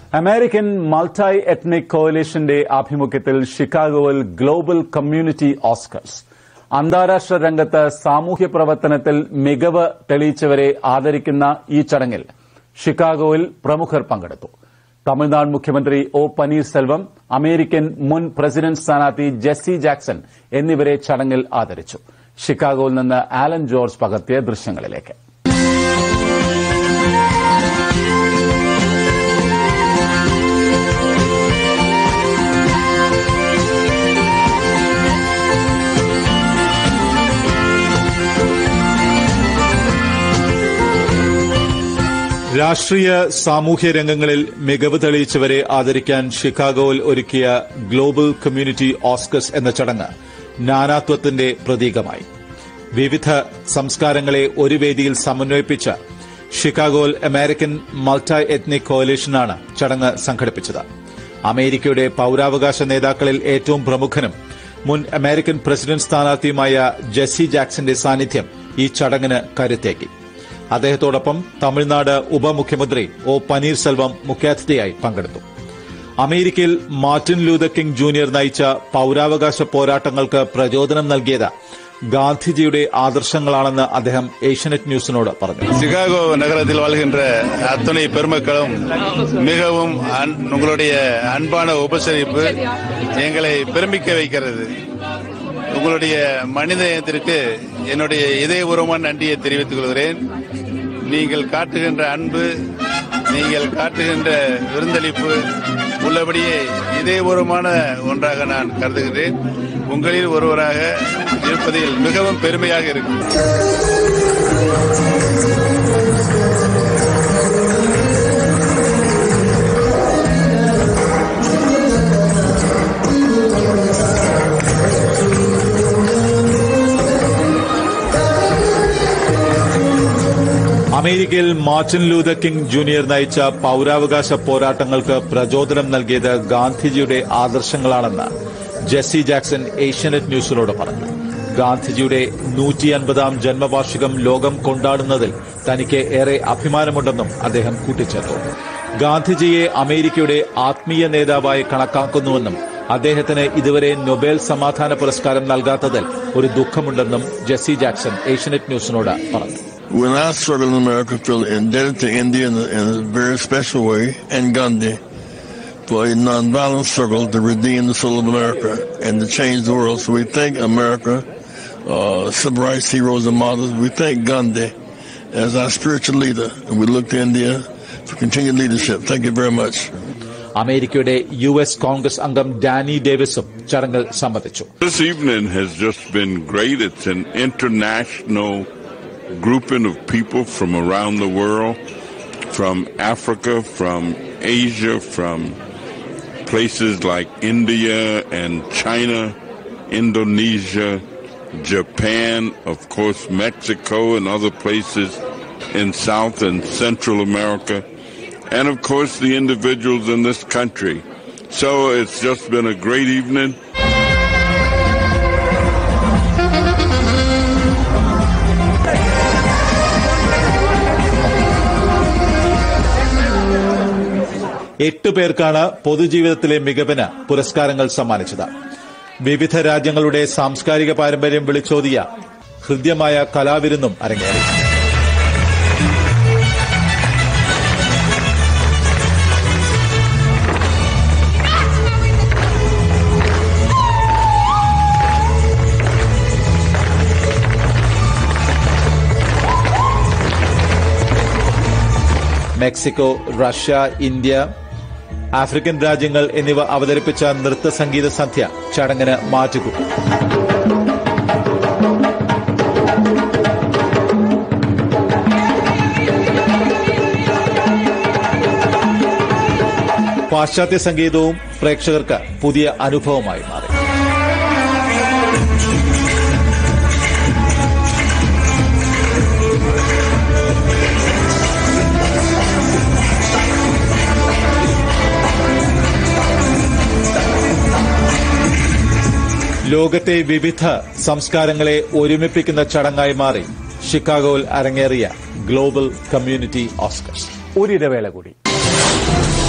American multi ethnic കോalitionന്റെ ആഭിമുഖ്യത്തിൽ ഷിക്കാഗോയിൽ global community Oscars അന്താരാഷ്ട്ര രംഗത്ത് സാമൂഹ്യ പ്രവർത്തനത്തിൽ മികവ് തെളിയിച്ചവരെ ആദരിക്കുന്ന ഈ ചടങ്ങിൽ ഷിക്കാഗോയിൽ പ്രമുഖർ പങ്കെടുത്തു. തമിഴ്നാട് മുഖ്യമന്ത്രി ഒ പനീർസെൽവം, അമേരിക്കൻ മുൻ പ്രസിഡന്റ് സ്ഥാനാർത്ഥി ജെസ്സി ജാക്സൺ എന്നിവരെ ചടങ്ങിൽ ആദരിച്ചു. ഷിക്കാഗോയിൽ നിന്ന് ആലൻ ജോർജ് പകർത്തിയ ദൃശ്യങ്ങളിലേക്ക്. രാഷ്ട്രീയ സാമൂഹ്യ രംഗങ്ങളിൽ മികവ് തെളിയിച്ചവരെ ആദരിക്കാൻ ഷിക്കാഗോയിൽ ഒരുക്കിയ ഗ്ലോബൽ കമ്മ്യൂണിറ്റി ഓസ്കേഴ്സ് എന്ന ചടങ്ങ് നാനാത്വത്തിന്റെ പ്രതീകമായി. വിവിധ സംസ്കാരങ്ങളെ ഒരു വേദിയിൽ സമന്വയിപ്പിച്ച ഷിക്കാഗോയിൽ അമേരിക്കൻ മൾട്ടി എത്നിക് കോalitionാണ് ചടങ്ങ് സംഘടിപ്പിച്ചത്. അമേരിക്കയുടെ പൌരാവകാശ നേതാക്കളിൽ ഏറ്റവും പ്രമുഖനും മുൻ അമേരിക്കൻ പ്രസിഡന്റ് സ്ഥാനാർത്ഥിയുമായ ജെസ്സി ജാക്സന്റെ സാന്നിധ്യം ഈ ചടങ്ങിന് കരുത്തേക്കി. അദ്ദേഹത്തോടൊപ്പം തമിഴ്നാട് ഉപമുഖ്യമന്ത്രി ഒ പനീർസെൽവം മുഖ്യാതിഥിയായി പങ്കെടുത്തു. അമേരിക്കയിൽ മാർട്ടിൻ ലൂതർ കിങ് ജൂനിയർ നയിച്ച പൌരാവകാശ പോരാട്ടങ്ങൾക്ക് പ്രചോദനം നൽകിയത് ഗാന്ധിജിയുടെ ആദർശങ്ങളാണെന്ന് അദ്ദേഹം ഏഷ്യാനെറ്റ് ന്യൂസിനോട് പറഞ്ഞു. சிகாகோ நகரத்தில் வாழ்கின்ற அத்தனை பெருமக்களும் மிகவும் உங்களுடைய அன்பான உபசரிப்பு எங்களை பெருமிக்க வைக்கிறது. உங்களுடைய மனித நேயத்திற்கு என்னுடைய இதயபூர்வமான நன்றியை தெரிவித்துக் கொள்கிறேன். நீங்கள் காட்டுகின்ற அன்பு, நீங்கள் காட்டுகின்ற விருந்தளிப்பு உள்ளபடியே இதயபூர்வமான ஒன்றாக நான் கருதுகிறேன். உங்களில் ஒருவராக இருப்பதில் மிகவும் பெருமையாக இருக்கும். അമേരിക്കയിൽ മാർട്ടിൻ ലൂതർ കിങ് ജൂനിയർ നയിച്ച പൌരാവകാശ പോരാട്ടങ്ങൾക്ക് പ്രചോദനം നൽകിയത് ഗാന്ധിജിയുടെ ആദർശങ്ങളാണെന്ന് ജെസ്സി ജാക്സൺ ഏഷ്യാനെറ്റ് ന്യൂസിനോട് പറഞ്ഞു. ഗാന്ധിജിയുടെ 150ാം ജന്മവാർഷികം ലോകം കൊണ്ടാടുന്നതിൽ തനിക്ക് ഏറെ അഭിമാനമുണ്ടെന്നും അദ്ദേഹം കൂട്ടിച്ചേർത്തു. ഗാന്ധിജിയെ അമേരിക്കയുടെ ആത്മീയ നേതാവായി കണക്കാക്കുന്നുവെന്നും അദ്ദേഹത്തിന് ഇതുവരെ നൊബേൽ സമാധാന പുരസ്കാരം നൽകാത്തതിൽ ഒരു ദുഃഖമുണ്ടെന്നും ജെസ്സി ജാക്സൺ ഏഷ്യാനെറ്റ് ന്യൂസിനോട് പറഞ്ഞു. When I struggled in America, I feel indebted to India in a very special way, and Gandhi for a nonviolent struggle to redeem the soul of America and to change the world. So we thank America, civil rights heroes and martyrs. We thank Gandhi as our spiritual leader, and we look to India for continued leadership. Thank you very much. അമേരിക്കയുടെ US Congress അംഗം Dani ഡേവിസും ചടങ്ങിൽ സംബന്ധിച്ചു. This evening has just been great. It's an international grouping of people from around the world, from Africa, from Asia, from places like India and China, Indonesia, Japan, of course Mexico and other places in South and Central America, and of course the individuals in this country. So it's just been a great evening. എട്ട് പേർക്കാണ് പൊതുജീവിതത്തിലെ മികവിന് പുരസ്കാരങ്ങൾ സമ്മാനിച്ചത്. വിവിധ രാജ്യങ്ങളുടെ സാംസ്കാരിക പാരമ്പര്യം വിളിച്ചോതിയ ഹൃദ്യമായ കലാവിരുന്നും അരങ്ങേറി. മെക്സിക്കോ, റഷ്യ, ഇന്ത്യ, ആഫ്രിക്കൻ രാജ്യങ്ങൾ എന്നിവ അവതരിപ്പിച്ച നൃത്ത സംഗീത സന്ധ്യ ചടങ്ങിന് മാറ്റുകൂട്ടി. പാശ്ചാത്യ സംഗീതവും പ്രേക്ഷകർക്ക് പുതിയ അനുഭവമായി മാറി. ലോകത്തെ വിവിധ സംസ്കാരങ്ങളെ ഒരുമിപ്പിക്കുന്ന ചടങ്ങായി മാറി ഷിക്കാഗോയിൽ അരങ്ങേറിയ ഗ്ലോബൽ കമ്മ്യൂണിറ്റി ഓസ്കേഴ്സ്. ഒരിടവേള കൂടി.